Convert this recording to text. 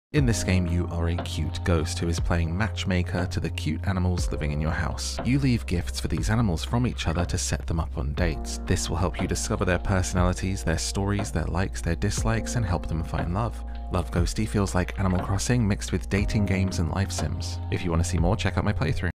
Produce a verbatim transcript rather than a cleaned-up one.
In this game, you are a cute ghost who is playing matchmaker to the cute animals living in your house. You leave gifts for these animals from each other to set them up on dates. This will help you discover their personalities, their stories, their likes, their dislikes, and help them find love. Love Ghostie feels like Animal Crossing mixed with dating games and life sims. If you want to see more, check out my playthrough.